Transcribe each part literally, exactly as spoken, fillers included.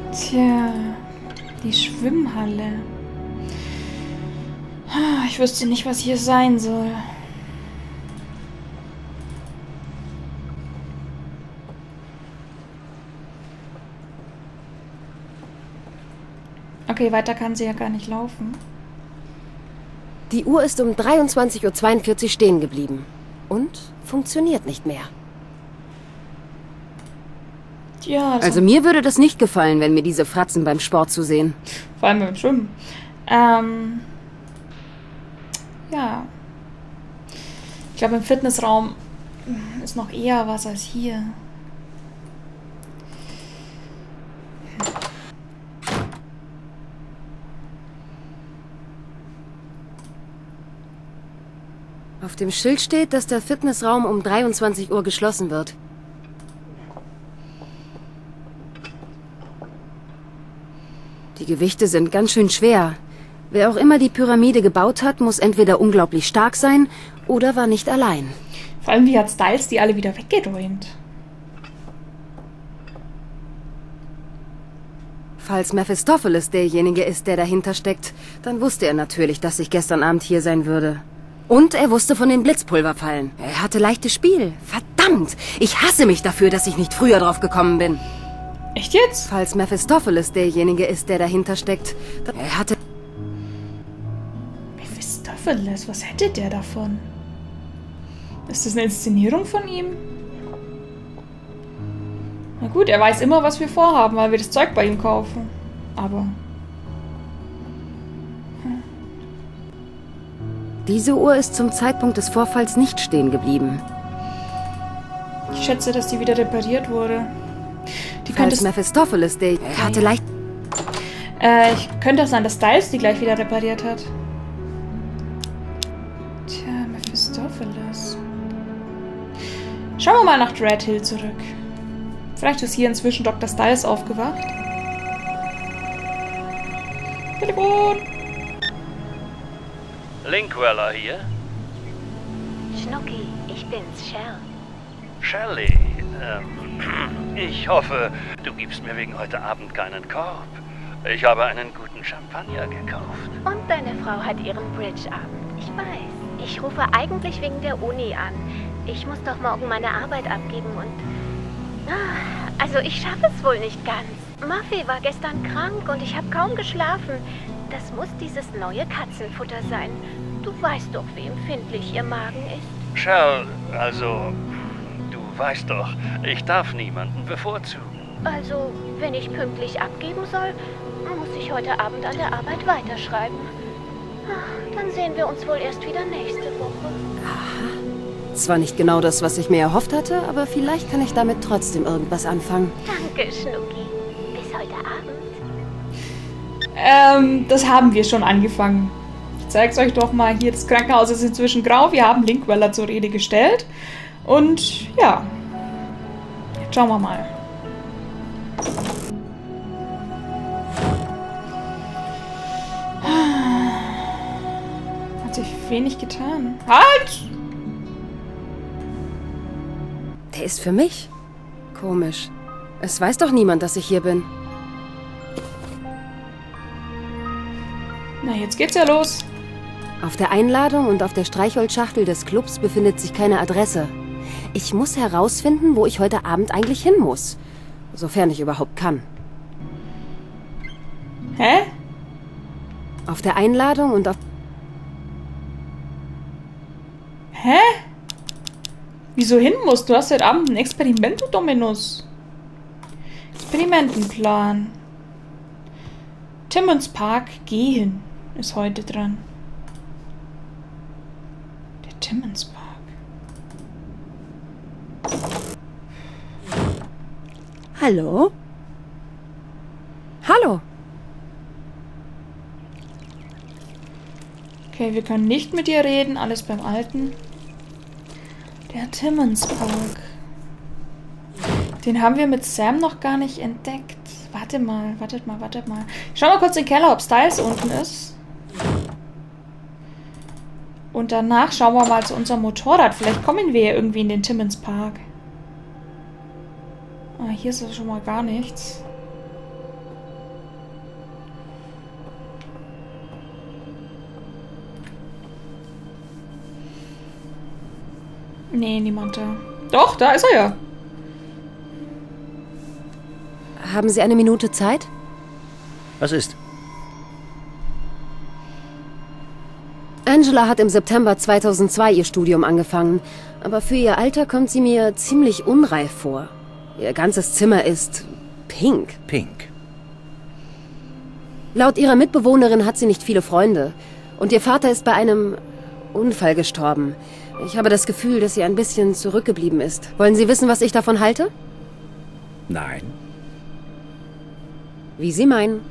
Tja, die Schwimmhalle. Ich wüsste nicht, was hier sein soll. Okay, weiter kann sie ja gar nicht laufen. Die Uhr ist um dreiundzwanzig Uhr zweiundvierzig stehen geblieben. Und funktioniert nicht mehr. Ja, also, also mir würde das nicht gefallen, wenn mir diese Fratzen beim Sport zu sehen. Vor allem beim Schwimmen. Ähm, ja. Ich glaube, im Fitnessraum ist noch eher was als hier. Auf dem Schild steht, dass der Fitnessraum um dreiundzwanzig Uhr geschlossen wird. Die Gewichte sind ganz schön schwer. Wer auch immer die Pyramide gebaut hat, muss entweder unglaublich stark sein oder war nicht allein. Vor allem, wie hat Styles die alle wieder weggeräumt? Falls Mephistopheles derjenige ist, der dahinter steckt, dann wusste er natürlich, dass ich gestern Abend hier sein würde. Und er wusste von den Blitzpulverfallen. Er hatte leichtes Spiel. Verdammt! Ich hasse mich dafür, dass ich nicht früher drauf gekommen bin. Echt jetzt? Falls Mephistopheles derjenige ist, der dahinter steckt, dann er hatte... Mephistopheles? Was hätte der davon? Ist das eine Inszenierung von ihm? Na gut, er weiß immer, was wir vorhaben, weil wir das Zeug bei ihm kaufen. Aber... Hm. Diese Uhr ist zum Zeitpunkt des Vorfalls nicht stehen geblieben. Ich schätze, dass die wieder repariert wurde. Die Falls könnte Mephistopheles, der okay. hatte leicht... Äh, ich könnte auch sein, dass Styles die gleich wieder repariert hat. Tja, Mephistopheles. Schauen wir mal nach Dread Hill zurück. Vielleicht ist hier inzwischen Doktor Styles aufgewacht. Telefon! Linkweller hier? Schnucki, ich bin's, Shell. Shelley, ähm, ich hoffe, du gibst mir wegen heute Abend keinen Korb. Ich habe einen guten Champagner gekauft. Und deine Frau hat ihren Bridge-Abend. Ich weiß. Ich rufe eigentlich wegen der Uni an. Ich muss doch morgen meine Arbeit abgeben und... Also ich schaffe es wohl nicht ganz. Muffy war gestern krank und ich habe kaum geschlafen. Das muss dieses neue Katzenfutter sein. Du weißt doch, wie empfindlich ihr Magen ist. Shell, also... Du weißt doch, ich darf niemanden bevorzugen. Also, wenn ich pünktlich abgeben soll, muss ich heute Abend an der Arbeit weiterschreiben. Dann sehen wir uns wohl erst wieder nächste Woche. Aha. Zwar nicht genau das, was ich mir erhofft hatte, aber vielleicht kann ich damit trotzdem irgendwas anfangen. Danke, Schnucki. Bis heute Abend. Ähm, das haben wir schon angefangen. Ich zeig's euch doch mal hier. Das Krankenhaus ist inzwischen grau. Wir haben Linkweller zur Rede gestellt. Und ja. Jetzt schauen wir mal. Hat sich wenig getan. Halt! Der ist für mich? Komisch. Es weiß doch niemand, dass ich hier bin. Na, jetzt geht's ja los. Auf der Einladung und auf der Streichholzschachtel des Clubs befindet sich keine Adresse. Ich muss herausfinden, wo ich heute Abend eigentlich hin muss. Sofern ich überhaupt kann. Hä? Auf der Einladung und auf... Hä? Wieso hin musst du? Hast heute Abend ein Experiment, du Dominus. Experimentenplan. Timmons Park gehen ist heute dran. Der Timmons Park. Hallo? Hallo? Okay, wir können nicht mit dir reden. Alles beim Alten. Der Timmons Park. Den haben wir mit Sam noch gar nicht entdeckt. Warte mal, wartet mal, wartet mal. Ich schau mal kurz in den Keller, ob Styles unten ist. Und danach schauen wir mal zu unserem Motorrad. Vielleicht kommen wir ja irgendwie in den Timmons Park. Ah, hier ist schon mal gar nichts. Nee, niemand da. Doch, da ist er ja. Haben Sie eine Minute Zeit? Was ist? Angela hat im September zweitausendzwei ihr Studium angefangen, aber für ihr Alter kommt sie mir ziemlich unreif vor. Ihr ganzes Zimmer ist pink. Pink. Laut ihrer Mitbewohnerin hat sie nicht viele Freunde. Und ihr Vater ist bei einem Unfall gestorben. Ich habe das Gefühl, dass sie ein bisschen zurückgeblieben ist. Wollen Sie wissen, was ich davon halte? Nein. Wie Sie meinen.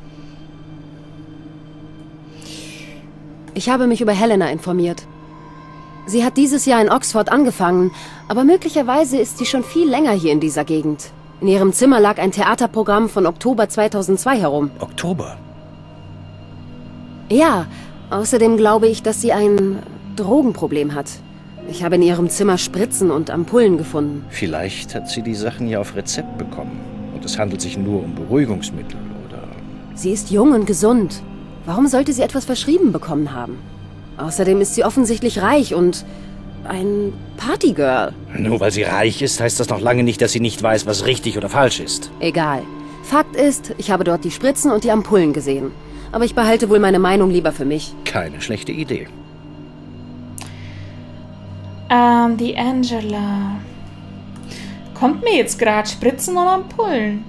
Ich habe mich über Helena informiert. Sie hat dieses Jahr in Oxford angefangen, aber möglicherweise ist sie schon viel länger hier in dieser Gegend. In ihrem Zimmer lag ein Theaterprogramm von Oktober zweitausendzwei herum. Oktober? Ja, außerdem glaube ich, dass sie ein Drogenproblem hat. Ich habe in ihrem Zimmer Spritzen und Ampullen gefunden. Vielleicht hat sie die Sachen ja auf Rezept bekommen. Und es handelt sich nur um Beruhigungsmittel, oder? Sie ist jung und gesund. Warum sollte sie etwas verschrieben bekommen haben? Außerdem ist sie offensichtlich reich und ein Partygirl. Nur weil sie reich ist, heißt das noch lange nicht, dass sie nicht weiß, was richtig oder falsch ist. Egal. Fakt ist, ich habe dort die Spritzen und die Ampullen gesehen. Aber ich behalte wohl meine Meinung lieber für mich. Keine schlechte Idee. Ähm, die Angela. Kommt mir jetzt gerade Spritzen oder Ampullen?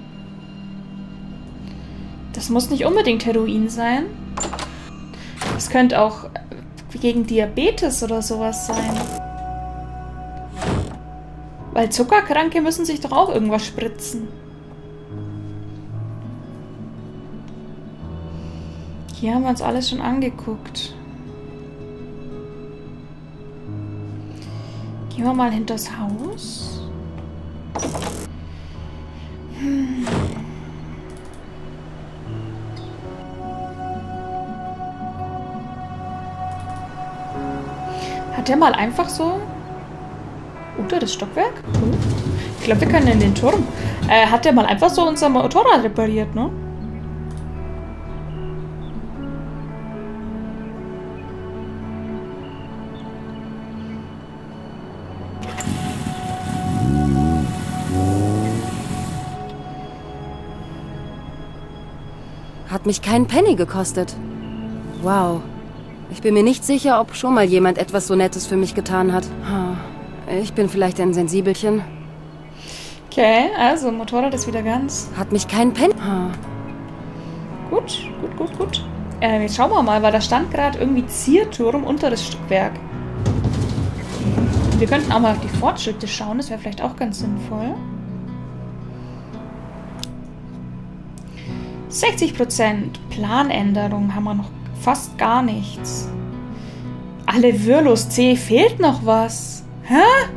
Das muss nicht unbedingt Heroin sein. Das könnte auch gegen Diabetes oder sowas sein. Weil Zuckerkranke müssen sich doch auch irgendwas spritzen. Hier haben wir uns alles schon angeguckt. Gehen wir mal hinters Haus. Hm. Hat der mal einfach so unter das Stockwerk? Ich glaube, wir können in den Turm. Äh, hat der mal einfach so unser Motorrad repariert, ne? Hat mich keinen Penny gekostet. Wow. Ich bin mir nicht sicher, ob schon mal jemand etwas so Nettes für mich getan hat. Ich bin vielleicht ein Sensibelchen. Okay, also Motorrad ist wieder ganz. Hat mich keinen Penny... Gut, gut, gut, gut. Äh, jetzt schauen wir mal, weil da stand gerade irgendwie Zierturm unter das Stockwerk. Wir könnten auch mal auf die Fortschritte schauen, das wäre vielleicht auch ganz sinnvoll. sechzig Prozent Planänderung haben wir noch fast gar nichts. Alle Würlos C, fehlt noch was. Hä?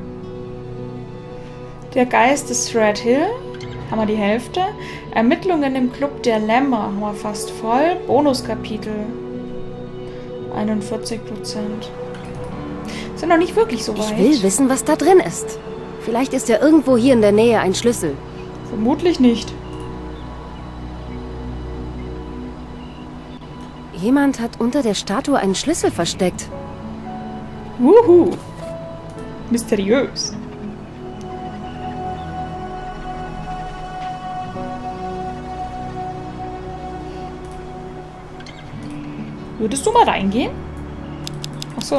Der Geist des Red Hill, haben wir die Hälfte. Ermittlungen im Club der Lämmer, haben wir fast voll. Bonuskapitel, einundvierzig Prozent. Sind noch nicht wirklich so weit. Ich will wissen, was da drin ist. Vielleicht ist ja irgendwo hier in der Nähe ein Schlüssel. Vermutlich nicht. Jemand hat unter der Statue einen Schlüssel versteckt. Wuhu. Mysteriös. Würdest du mal reingehen? Ach so.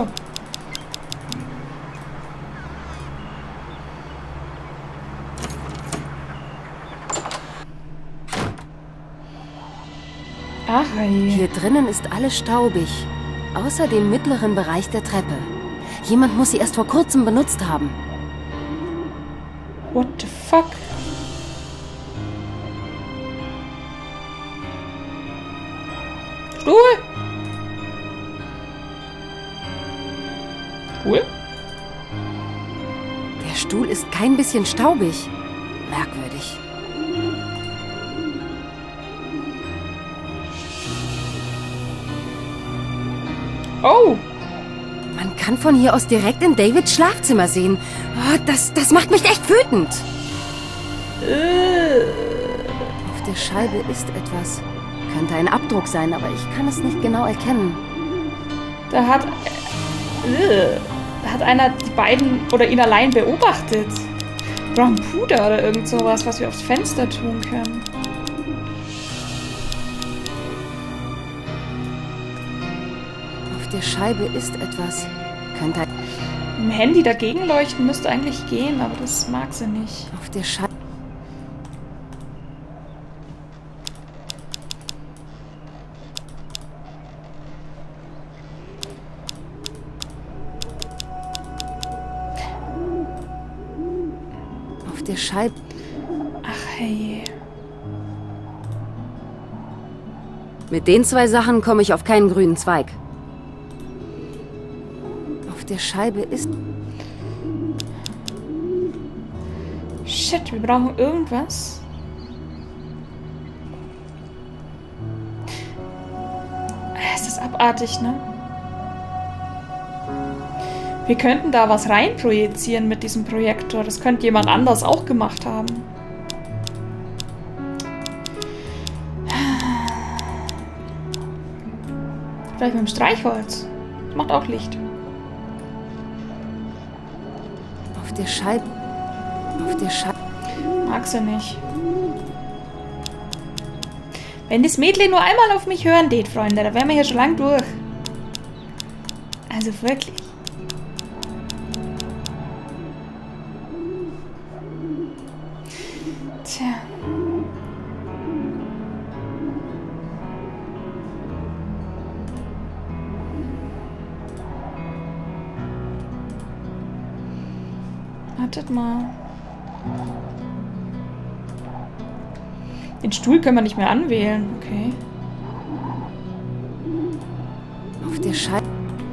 Ach, hey. Hier drinnen ist alles staubig, außer dem mittleren Bereich der Treppe. Jemand muss sie erst vor kurzem benutzt haben. What the fuck? Stuhl? Stuhl? Der Stuhl ist kein bisschen staubig. Merkwürdig. Oh! Man kann von hier aus direkt in Davids Schlafzimmer sehen. Oh, das, das macht mich echt wütend. Äh. Auf der Scheibe ist etwas. Könnte ein Abdruck sein, aber ich kann es nicht genau erkennen. Da hat... Äh. Da hat einer die beiden oder ihn allein beobachtet. Wir brauchen Puder oder irgend sowas, was wir aufs Fenster tun können. Auf der Scheibe ist etwas. Könnte ein... Im Handy dagegen leuchten müsste eigentlich gehen, aber das mag sie nicht. Auf der Scheibe... Auf der Scheibe... Ach hey. Mit den zwei Sachen komme ich auf keinen grünen Zweig. Auf der Scheibe ist... Shit, wir brauchen irgendwas. Es ist abartig, ne? Wir könnten da was reinprojizieren mit diesem Projektor. Das könnte jemand anders auch gemacht haben. Vielleicht mit dem Streichholz. Das macht auch Licht. Auf der Scheibe... Auf der Scheibe... Mag sie nicht. Wenn das Mädchen nur einmal auf mich hören tät, Freunde, da wären wir hier schon lang durch. Also wirklich. Tja. Wartet mal. Den Stuhl können wir nicht mehr anwählen. Okay. Auf der Scheibe...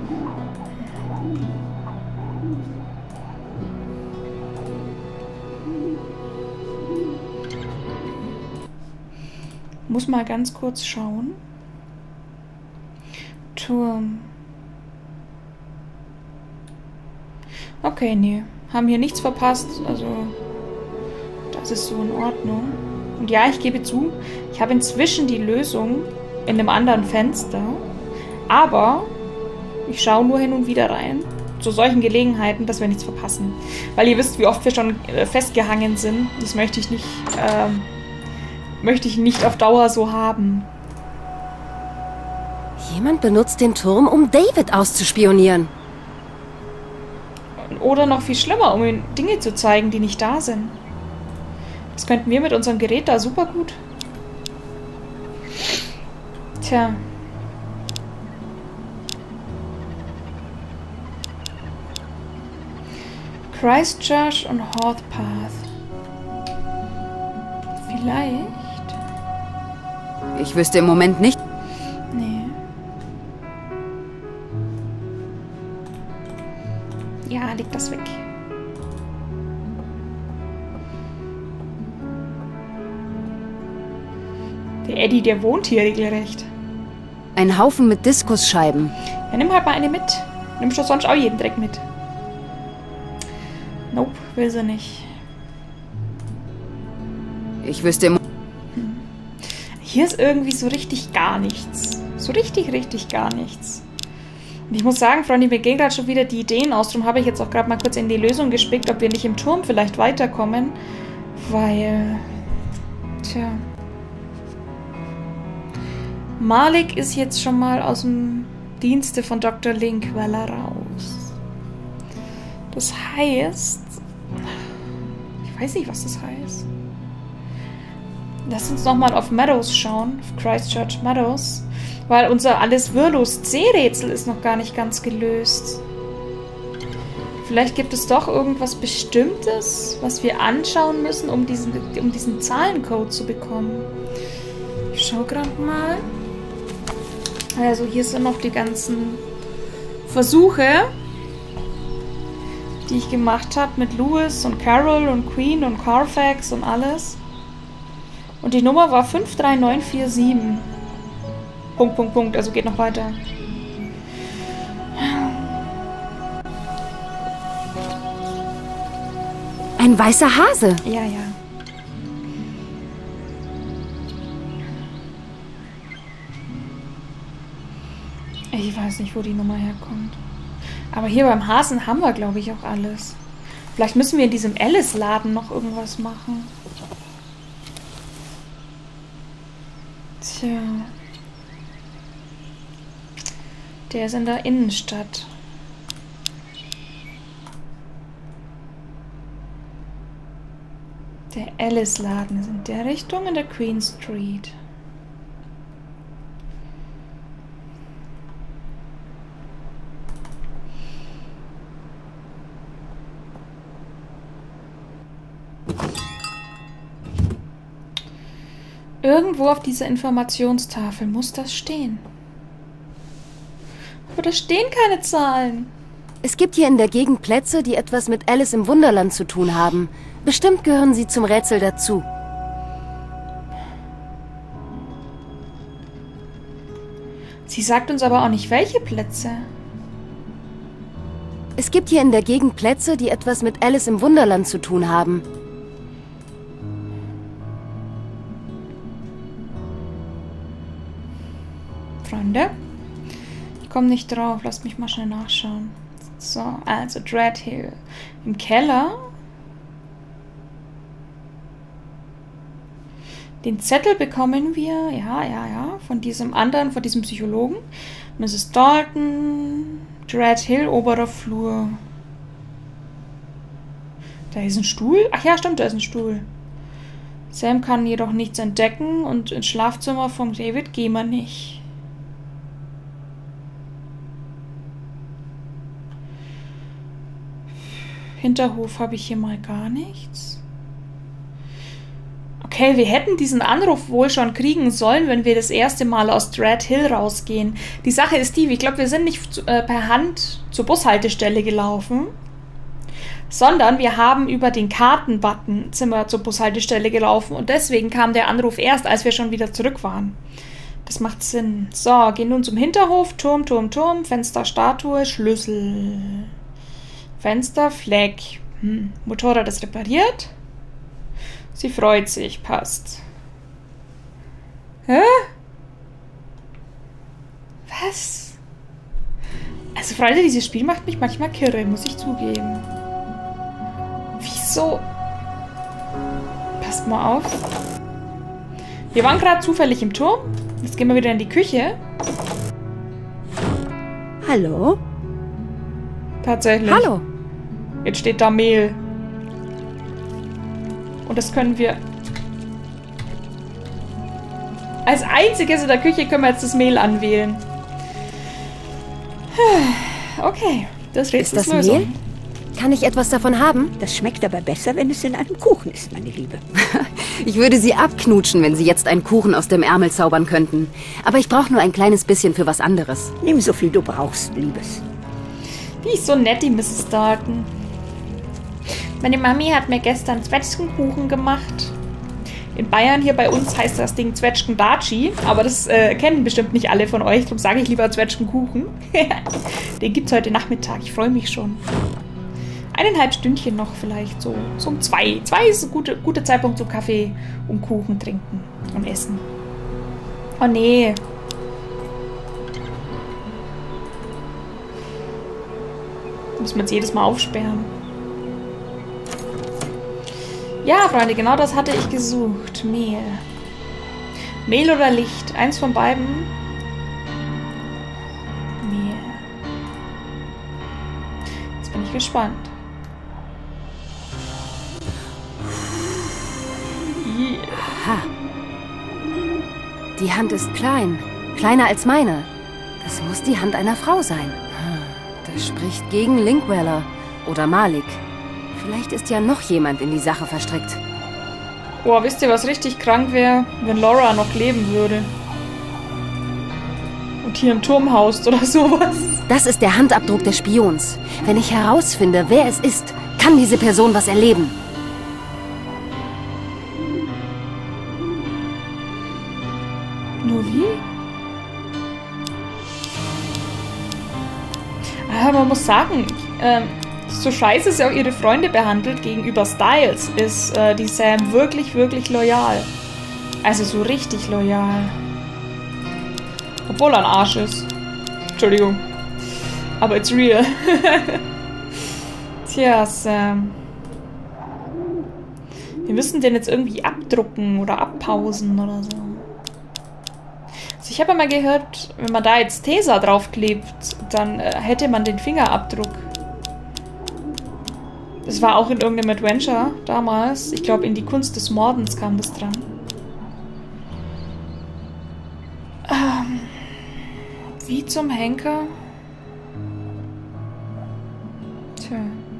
Muss mal ganz kurz schauen. Turm. Okay, nee. Haben hier nichts verpasst. Also, das ist so in Ordnung. Und ja, ich gebe zu, ich habe inzwischen die Lösung in einem anderen Fenster. Aber ich schaue nur hin und wieder rein. Zu solchen Gelegenheiten, dass wir nichts verpassen. Weil ihr wisst, wie oft wir schon äh, festgehangen sind. Das möchte ich nicht, ähm, möchte ich nicht auf Dauer so haben. Jemand benutzt den Turm, um David auszuspionieren. Oder noch viel schlimmer, um ihm Dinge zu zeigen, die nicht da sind. Das könnten wir mit unserem Gerät da super gut. Tja. Christchurch und Horth Path. Vielleicht? Ich wüsste im Moment nicht. Nee. Ja, leg das weg. Der Eddie, der wohnt hier regelrecht. Ein Haufen mit Diskusscheiben. Ja, nimm halt mal eine mit. Nimmst du sonst auch jeden Dreck mit. Nope, will sie nicht. Ich wüsste im... Hm. Hier ist irgendwie so richtig gar nichts. So richtig, richtig gar nichts. Und ich muss sagen, Freunde, mir gehen gerade schon wieder die Ideen aus. Darum habe ich jetzt auch gerade mal kurz in die Lösung gespickt, ob wir nicht im Turm vielleicht weiterkommen. Weil... Tja... Malik ist jetzt schon mal aus dem Dienste von Doktor Linkweller raus. Das heißt... Ich weiß nicht, was das heißt. Lass uns nochmal auf Meadows schauen. Auf Christchurch Meadows. Weil unser Alice Wirlos C-Rätsel ist noch gar nicht ganz gelöst. Vielleicht gibt es doch irgendwas Bestimmtes, was wir anschauen müssen, um diesen, um diesen Zahlencode zu bekommen. Ich schau gerade mal. Also hier sind noch die ganzen Versuche, die ich gemacht habe mit Lewis und Carol und Queen und Carfax und alles. Und die Nummer war fünf drei neun vier sieben. Punkt, Punkt, Punkt. Also geht noch weiter. Ein weißer Hase. Ja, ja. Ich weiß nicht, wo die Nummer herkommt. Aber hier beim Hasen haben wir, glaube ich, auch alles. Vielleicht müssen wir in diesem Alice-Laden noch irgendwas machen. Tja. Der ist in der Innenstadt. Der Alice-Laden ist in der Richtung in der Queen Street. Irgendwo auf dieser Informationstafel muss das stehen. Aber da stehen keine Zahlen. Es gibt hier in der Gegend Plätze, die etwas mit Alice im Wunderland zu tun haben. Bestimmt gehören sie zum Rätsel dazu. Sie sagt uns aber auch nicht, welche Plätze. Es gibt hier in der Gegend Plätze, die etwas mit Alice im Wunderland zu tun haben. Freunde, ich komme nicht drauf. Lasst mich mal schnell nachschauen. So, also Dreadhill. Im Keller. Den Zettel bekommen wir, ja, ja, ja, von diesem anderen, von diesem Psychologen. Misses Dalton, Dreadhill, oberer Flur. Da ist ein Stuhl. Ach ja, stimmt, da ist ein Stuhl. Sam kann jedoch nichts entdecken und ins Schlafzimmer von David gehen wir nicht. Hinterhof habe ich hier mal gar nichts. Okay, wir hätten diesen Anruf wohl schon kriegen sollen, wenn wir das erste Mal aus Dreadhill rausgehen. Die Sache ist die, ich glaube, wir sind nicht äh, per Hand zur Bushaltestelle gelaufen, sondern wir haben über den Kartenbutton sind wir zur Bushaltestelle gelaufen und deswegen kam der Anruf erst, als wir schon wieder zurück waren. Das macht Sinn. So, gehen nun zum Hinterhof. Turm, Turm, Turm, Fenster, Statue, Schlüssel. Fenster, Fleck. Hm. Motorrad ist repariert. Sie freut sich, passt. Hä? Was? Also Freunde, dieses Spiel macht mich manchmal kirre, muss ich zugeben. Wieso? Passt mal auf. Wir waren gerade zufällig im Turm. Jetzt gehen wir wieder in die Küche. Hallo? Tatsächlich. Hallo. Jetzt steht da Mehl. Und das können wir... Als einziges in der Küche können wir jetzt das Mehl anwählen. Okay, das Rätsel ist Ist das Mehl? Kann ich etwas davon haben? Das schmeckt aber besser, wenn es in einem Kuchen ist, meine Liebe. Ich würde Sie abknutschen, wenn Sie jetzt einen Kuchen aus dem Ärmel zaubern könnten. Aber ich brauche nur ein kleines bisschen für was anderes. Nimm so viel du brauchst, Liebes. Die ist so nett, die Misses Dalton. Meine Mami hat mir gestern Zwetschgenkuchen gemacht. In Bayern hier bei uns heißt das Ding Zwetschgendatschi, aber das äh, kennen bestimmt nicht alle von euch, darum sage ich lieber Zwetschgenkuchen. Den gibt's heute Nachmittag, ich freue mich schon. Eineinhalb Stündchen noch vielleicht, so, so um zwei. Zwei ist ein guter gute Zeitpunkt zum Kaffee und Kuchen trinken und essen. Oh nee. Muss man jetzt jedes Mal aufsperren. Ja, Freunde, genau das hatte ich gesucht. Mehl. Mehl oder Licht. Eins von beiden. Mehl. Jetzt bin ich gespannt. Yeah. Ha. Die Hand ist klein. Kleiner als meine. Das muss die Hand einer Frau sein. Das spricht gegen Linkweller oder Malik. Vielleicht ist ja noch jemand in die Sache verstrickt. Boah, wisst ihr, was richtig krank wäre? Wenn Laura noch leben würde. Und hier im Turm haust oder sowas. Das ist der Handabdruck des Spions. Wenn ich herausfinde, wer es ist, kann diese Person was erleben. Nur wie? Aber man muss sagen, ähm, so scheiße sie auch ihre Freunde behandelt gegenüber Styles, ist äh, die Sam wirklich, wirklich loyal. Also so richtig loyal. Obwohl er ein Arsch ist. Entschuldigung. Aber it's real. Tja, Sam. Wir müssen den jetzt irgendwie abdrucken oder abpausen oder so. Also ich habe ja mal gehört, wenn man da jetzt Tesa draufklebt, dann äh, hätte man den Fingerabdruck. Das war auch in irgendeinem Adventure damals. Ich glaube, in die Kunst des Mordens kam das dran. Ähm, wie zum Henker? Tja.